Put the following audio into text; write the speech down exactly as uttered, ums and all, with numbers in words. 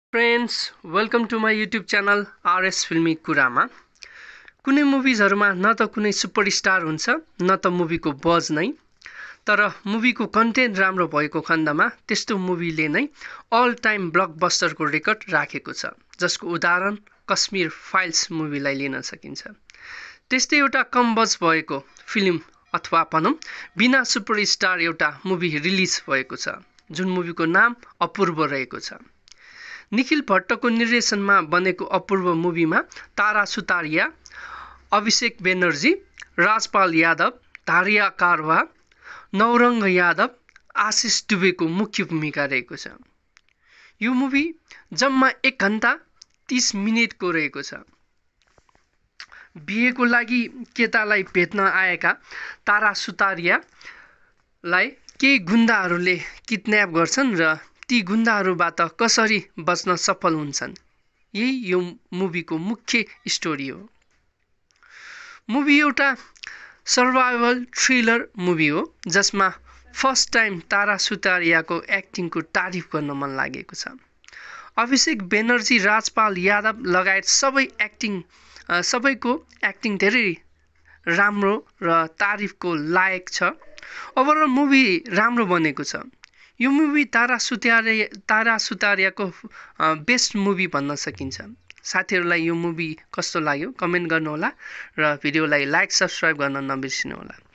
Friends welcome to my YouTube channel RS फिल्मी कुरामा। कुनै मुभिजहरुमा न त कुनै सुपरस्टार हुन्छ न त मुभीको बज नै, तर मुभीको कन्टेन्ट राम्रो भएको खण्डमा त्यस्तो मुभीले नै अल टाइम ब्लकबस्टरको रेकर्ड राखेको छ, जसको उदाहरण कश्मीर फाइल्स मुभीलाई लिन सकिन्छ। त्यस्तै एउटा कम बज भएको फिल्म अथवा भनौं बिना सुपरस्टार एउटा मुभी रिलिज भएको छ, जुन मुभीको नाम अपूर्व रहेको छ। निखिल भट्टको निर्देशनमा बनेको अपूर्व मुभीमा तारा सुतारिया, अभिषेक बेनर्जी, राजपाल यादव, धारिया कारवा, नौरंग यादव, आशिष दुबेको मुख्य भूमिका रहेको छ। यो मुभी जम्मा एक घण्टा तीस मिनेटको रहेको छ। बिहेको लागि केटालाई भेट्न आएका तारा सुतारियालाई केही गुण्डाहरूले किडन्याप गर्छन् र ती गुण्डाहरूबाट कसरी बच्न सफल हुन्छन्, यही यो मुभीको मुख्य स्टोरी हो। मुभी एउटा सर्भाइभल थ्रिलर मुभी हो, जसमा फर्स्ट टाइम तारा सुतारियाको एक्टिङको तारिफ गर्न मन लागेको छ। अभिषेक बेनर्जी, राजपाल यादव लगायत सबै एक्टिङ सबैको एक्टिङ धेरै राम्रो र तारिफको लायक छ। ओभरअल मुभी राम्रो बनेको छ। यो मुभी तारा सुतारिया तारा सुतारियाको बेस्ट मुभी भन्न सकिन्छ। साथीहरूलाई यो मुभी कस्तो लाग्यो कमेन्ट गर्नुहोला र भिडियोलाई लाइक सब्स्क्राइब गर्न नबिर्सिनुहोला।